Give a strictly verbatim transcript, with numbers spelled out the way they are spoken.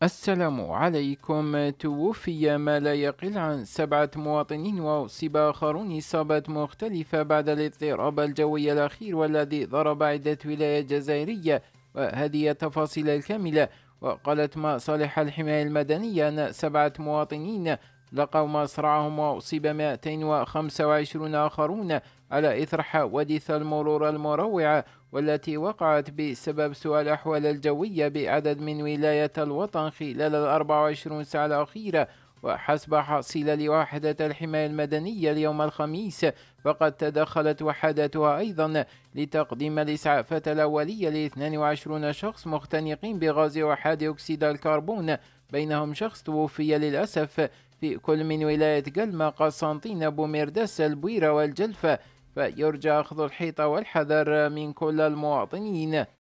السلام عليكم. توفي ما لا يقل عن سبعة مواطنين وأصيب آخرون إصابات مختلفة بعد الاضطراب الجوي الأخير والذي ضرب عدة ولايات جزائرية، وهذه التفاصيل الكاملة. وقالت مصالح الحماية المدنية أن سبعة مواطنين لقوا مصرعهم وأصيب مئتين وخمسة وعشرون آخرون على إثر حوادث المرور المروعة والتي وقعت بسبب سوء الأحوال الجوية بعدد من ولايات الوطن خلال الأربع وعشرون ساعة الأخيرة. وحسب حصيلة لوحدة الحماية المدنية اليوم الخميس، فقد تدخلت وحدتها أيضا لتقديم الإسعافات الأولية ل اثنين وعشرين شخص مختنقين بغاز أحاد أكسيد الكربون، بينهم شخص توفي للأسف في كل من ولاية قلمة، قسنطينة، بوميردس، البويرة والجلفة. فيرجى أخذ الحيطة والحذر من كل المواطنين.